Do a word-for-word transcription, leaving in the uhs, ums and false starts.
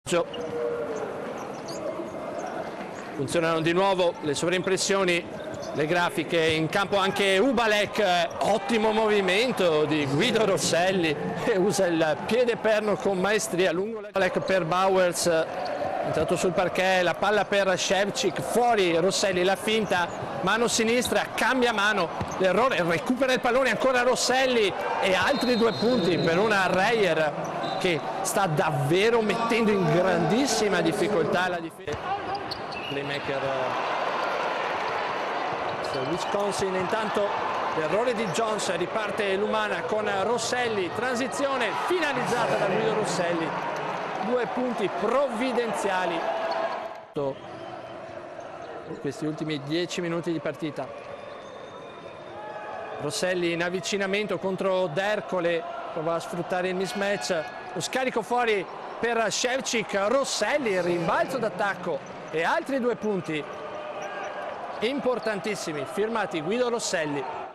Funzionano di nuovo le sovraimpressioni, le grafiche, in campo anche Ubalek, ottimo movimento di Guido Rosselli che usa il piede perno con maestria lungo Ubalek per Bowers, entrato sul parquet, la palla per Ševčík, fuori Rosselli, la finta, mano sinistra, cambia mano, l'errore, recupera il pallone ancora Rosselli e altri due punti per una Reyer che sta davvero mettendo in grandissima difficoltà la difesa. Playmaker uh, Wisconsin, intanto l'errore di Jones, riparte l'Umana con Rosselli, transizione finalizzata da Guido Rosselli, due punti provvidenziali questi ultimi dieci minuti di partita. Rosselli in avvicinamento contro D'Ercole, prova a sfruttare il mismatch, lo scarico fuori per Ševčík, Rosselli, il rimbalzo d'attacco e altri due punti importantissimi firmati Guido Rosselli.